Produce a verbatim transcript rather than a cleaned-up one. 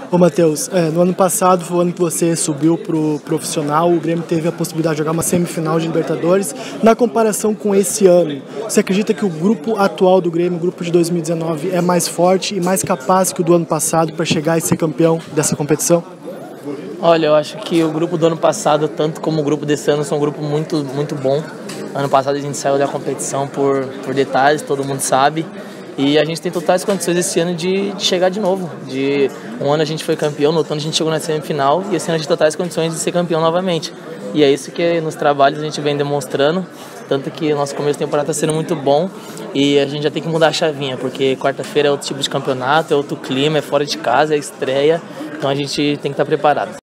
Ô Matheus, é, no ano passado foi o ano que você subiu pro profissional, o Grêmio teve a possibilidade de jogar uma semifinal de Libertadores. Na comparação com esse ano, você acredita que o grupo atual do Grêmio, o grupo de dois mil e dezenove, é mais forte e mais capaz que o do ano passado para chegar e ser campeão dessa competição? Olha, eu acho que o grupo do ano passado, tanto como o grupo desse ano, são um grupo muito, muito bom. Ano passado a gente saiu da competição por, por detalhes, todo mundo sabe. E a gente tem totais condições esse ano de, de chegar de novo. De um ano a gente foi campeão, no outro ano a gente chegou na semifinal e esse ano a gente tem totais condições de ser campeão novamente. E é isso que nos trabalhos a gente vem demonstrando, tanto que o nosso começo de temporada está sendo muito bom e a gente já tem que mudar a chavinha, porque quarta-feira é outro tipo de campeonato, é outro clima, é fora de casa, é estreia, então a gente tem que estar preparado.